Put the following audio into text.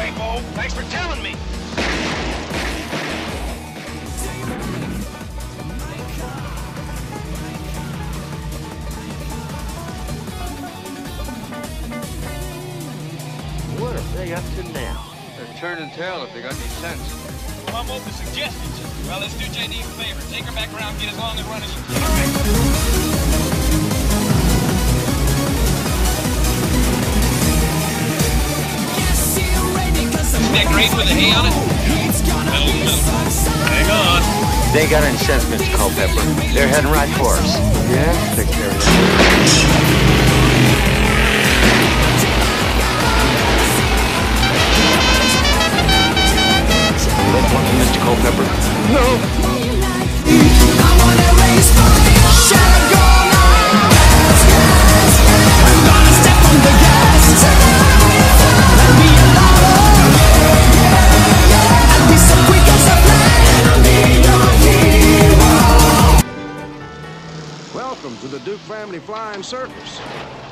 way, Bo. Thanks for telling me. What are they up to now? They're turning tail if they got any sense. Well, I'm open to suggestions. Well, let's do JD a favor. Take her back around, get as long a run as you can. That great with the hay on it? Hang on. They got incentives, Culpepper. They're heading right for us. Yeah? Take care of that. Left one for Mr. Culpepper? No! Welcome to the Duke Family Flying Circus.